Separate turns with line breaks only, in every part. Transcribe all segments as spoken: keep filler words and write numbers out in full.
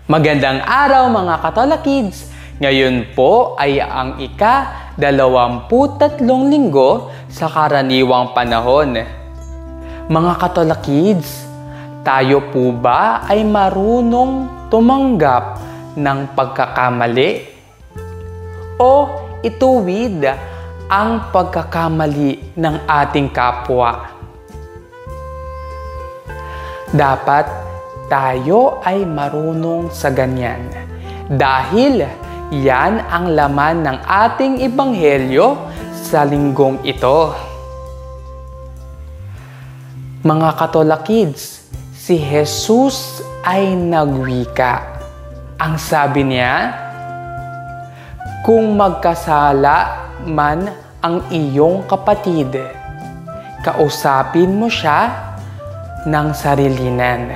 Magandang araw mga Katola Kids! Ngayon po ay ang ika-dalawamputatlong linggo sa karaniwang panahon. Mga Katola Kids, tayo po ba ay marunong tumanggap ng pagkakamali? O ituwid ang pagkakamali ng ating kapwa? Dapat tayo ay marunong sa ganyan. Dahil yan ang laman ng ating ebanghelyo sa linggong ito. Mga Katola Kids, si Jesus ay nagwika. Ang sabi niya, kung magkasala man ang iyong kapatid, kausapin mo siya ng sarilinan.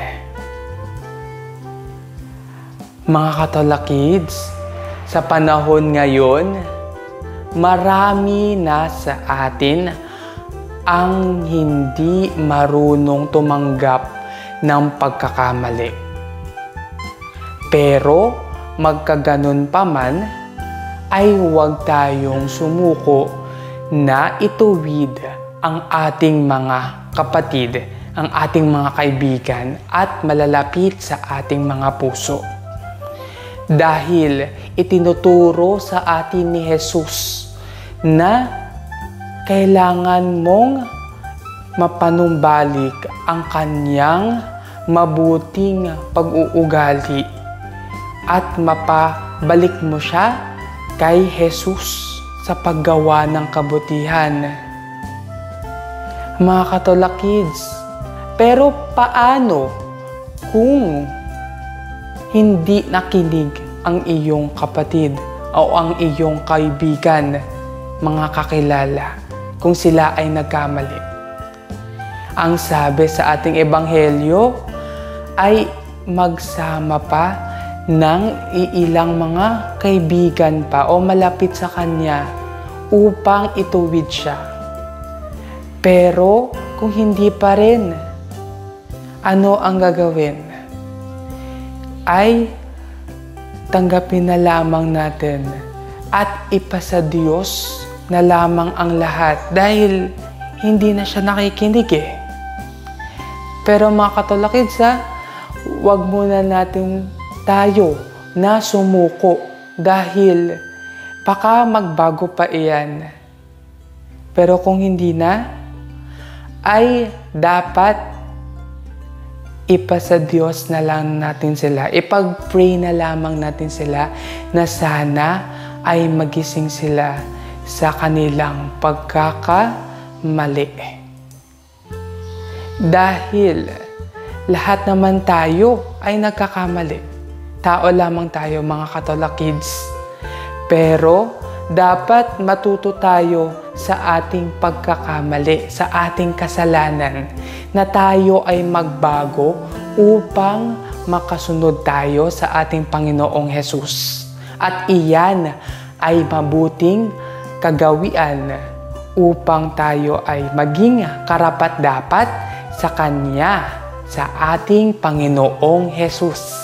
Mga Katola Kids, sa panahon ngayon, marami na sa atin ang hindi marunong tumanggap ng pagkakamali. Pero magkaganon pa man, ay huwag tayong sumuko na ituwid ang ating mga kapatid, ang ating mga kaibigan at malalapit sa ating mga puso. Dahil itinuturo sa atin ni Jesus na kailangan mong mapanumbalik ang kanyang mabuting pag-uugali at mapabalik mo siya kay Jesus sa paggawa ng kabutihan. Mga Katola Kids, pero paano kung hindi nakinig ang iyong kapatid o ang iyong kaibigan, mga kakilala, kung sila ay nagkamali? Ang sabi sa ating ebanghelyo ay magsama pa ng iilang mga kaibigan pa o malapit sa kanya upang ituwid siya. Pero kung hindi pa rin, ano ang gagawin? Ay tanggapin na lamang natin at ipasa Diyos na lamang ang lahat dahil hindi na siya nakikinig eh. Pero mga Katola Kids, ha, huwag muna natin tayo na sumuko dahil baka magbago pa iyan. Pero kung hindi na, ay dapat ipasa Diyos na lang natin sila. Ipag-pray na lamang natin sila na sana ay magising sila sa kanilang pagkakamali. Dahil lahat naman tayo ay nagkakamali. Tao lamang tayo, mga Katola Kids. Pero dapat matuto tayo sa ating pagkakamali, sa ating kasalanan, na tayo ay magbago upang makasunod tayo sa ating Panginoong Jesus. At iyan ay mabuting kagawian upang tayo ay maging karapat-dapat sa Kanya, sa ating Panginoong Jesus.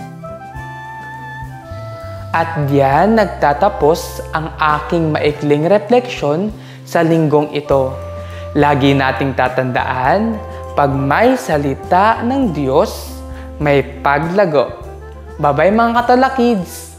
At diyan nagtatapos ang aking maikling refleksyon sa linggong ito. Lagi nating tatandaan, pag may salita ng Diyos, may paglago. Bye-bye mga Katola Kids!